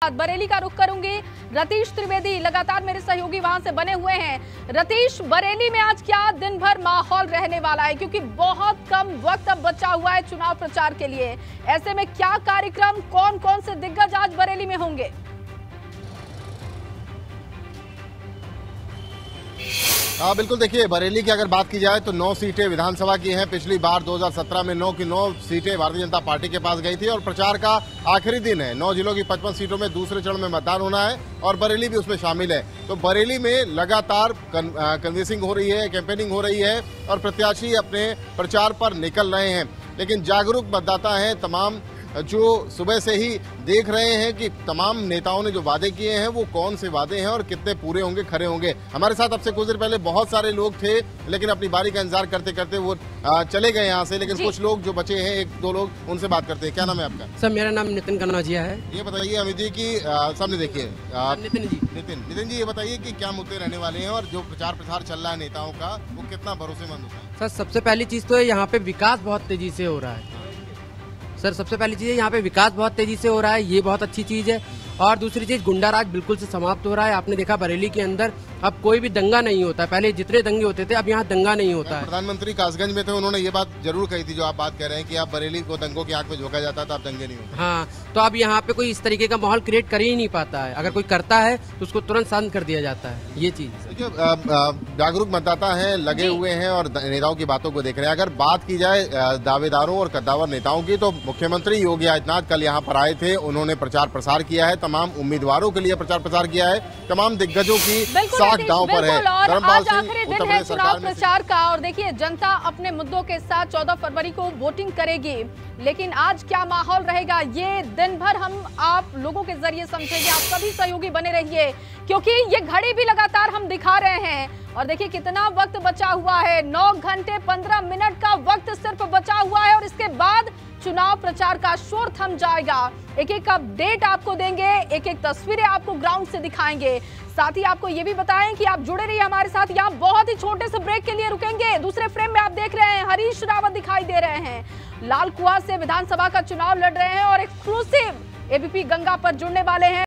बरेली का रुख करूंगी। रतीश त्रिवेदी लगातार मेरे सहयोगी वहां से बने हुए हैं। रतीश, बरेली में आज क्या दिन भर माहौल रहने वाला है, क्योंकि बहुत कम वक्त अब बचा हुआ है चुनाव प्रचार के लिए। ऐसे में क्या कार्यक्रम, कौन कौन से दिग्गज आज बरेली में होंगे? बिल्कुल, देखिए बरेली की अगर बात की जाए तो 9 सीटें विधानसभा की हैं। पिछली बार 2017 में 9 की 9 सीटें भारतीय जनता पार्टी के पास गई थी और प्रचार का आखिरी दिन है। 9 जिलों की 55 सीटों में दूसरे चरण में मतदान होना है और बरेली भी उसमें शामिल है। तो बरेली में लगातार कन्वेंसिंग हो रही है, कैंपेनिंग हो रही है और प्रत्याशी अपने प्रचार पर निकल रहे हैं। लेकिन जागरूक मतदाता हैं, तमाम जो सुबह से ही देख रहे हैं कि तमाम नेताओं ने जो वादे किए हैं वो कौन से वादे हैं और कितने पूरे होंगे, खरे होंगे। हमारे साथ अब से कुछ देर पहले बहुत सारे लोग थे, लेकिन अपनी बारी का इंतजार करते करते वो चले गए यहाँ से। लेकिन कुछ लोग जो बचे हैं, 1-2 लोग, उनसे बात करते हैं। क्या नाम है आपका? सर, मेरा नाम नितिन कनौजिया है। ये बताइए अमित जी की सामने देखिए, नितिन जी ये बताइए कि क्या मुद्दे रहने वाले हैं और जो प्रचार प्रसार चल रहा है नेताओं का वो कितना भरोसेमंद होता है? सर, सबसे पहली चीज तो यहाँ पे विकास बहुत तेजी से हो रहा है। सर, सबसे पहली चीज है यहाँ पे विकास बहुत तेजी से हो रहा है, ये बहुत अच्छी चीज है। और दूसरी चीज, गुंडाराज बिल्कुल से समाप्त हो रहा है। आपने देखा बरेली के अंदर अब कोई भी दंगा नहीं होता है। पहले जितने दंगे होते थे, अब यहाँ दंगा नहीं होता है। प्रधानमंत्री कासगंज में थे, उन्होंने ये बात जरूर कही थी जो आप बात कर रहे हैं कि आप बरेली को दंगों की आंख में झोंका जाता था, अब दंगे नहीं होते। हाँ, तो अब यहाँ पे कोई इस तरीके का माहौल क्रिएट कर ही नहीं पाता है। अगर कोई करता है तो उसको तुरंत शांत कर दिया जाता है, ये चीज। जागरूक मतदाता हैं, लगे हुए हैं और नेताओं की बातों को देख रहे हैं। अगर बात की जाए दावेदारों और कद्दावर नेताओं की, तो मुख्यमंत्री योगी आदित्यनाथ कल यहाँ पर आए थे। उन्होंने प्रचार प्रसार किया है, तमाम उम्मीदवारों के लिए प्रचार प्रसार किया है, तमाम दिग्गजों की साख दांव पर है। और आज आखिरी दिन है चुनाव प्रचार का और देखिए जनता अपने मुद्दों के साथ 14 फरवरी को वोटिंग करेगी। लेकिन आज क्या माहौल रहेगा, ये दिन भर हम आप लोगों के जरिए समझेंगे। आप सभी सहयोगी बने रहिए, क्योंकि ये घड़ी भी लगातार हम दिखा रहे हैं। और देखिए कितना वक्त बचा हुआ है, 9 घंटे 15 मिनट का वक्त सिर्फ बचा हुआ है और इसके बाद चुनाव प्रचार का शोर थम जाएगा। एक एक अपडेट आपको देंगे, एक एक तस्वीरें आपको ग्राउंड से दिखाएंगे। साथ ही आपको ये भी बताएं कि आप जुड़े रहिए हमारे साथ। यहाँ बहुत ही छोटे से ब्रेक के लिए रुकेंगे। दूसरे फ्रेम में आप देख रहे हैं हरीश रावत दिखाई दे रहे हैं, लाल कुआं से विधानसभा का चुनाव लड़ रहे हैं और एक्सक्लूसिव एबीपी गंगा पर जुड़ने वाले हैं।